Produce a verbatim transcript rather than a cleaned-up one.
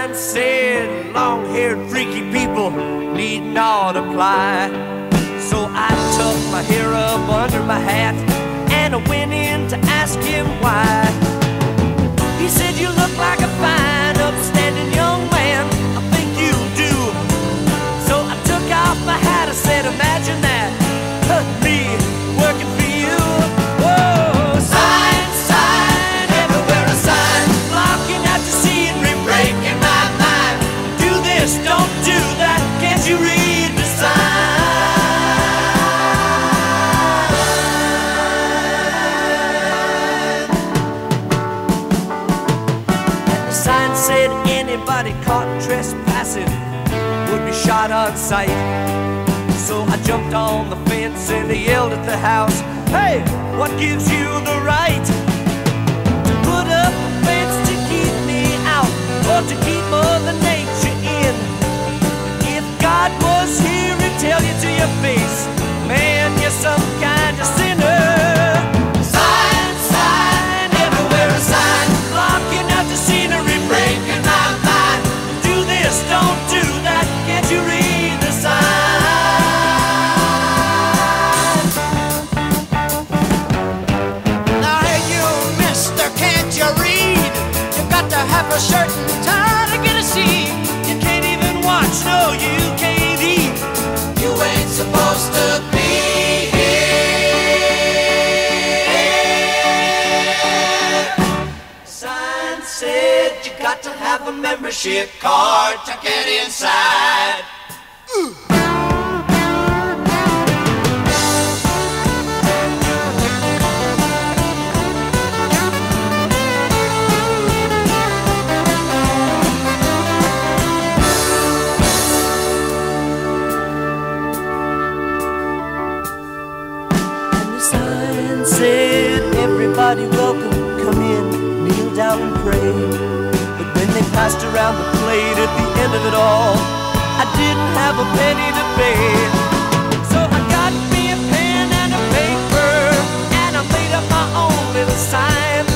sign said, long-haired freaky people need not apply. So I tucked my hair up under my hat and I went in to ask him why. He said, you look like a fine, upstanding young man, I think you do. So I took off my hat, I said, imagine that, me working for you. Whoa, sign, sign, everywhere a sign, blocking out the scenery, breaking my mind. Do this, don't do that, can't you read the sign? Sign said anybody caught trespassing would be shot on sight. So I jumped on the fence and I yelled at the house, hey, what gives you the right to put up a fence to keep me out or to keep Mother Nature in? If God was here, he'd tell you to your face, man, you're some kind of sinner. Sign, sign, everywhere a sign, blocking out the scenery, breaking my mind. Do this, don't do that, can't you read the sign? Now hey you mister, can't you read? You've got to have a shirt and tie to get a seat. You can't even watch, no, you can't eat. You ain't supposed to be here. Sign said you got to have a membership card to get inside. Ooh. Sign said, everybody welcome, come in, kneel down and pray. But when they passed around the plate at the end of it all, I didn't have a penny to pay. So I got me a pen and a paper, and I made up my own little sign.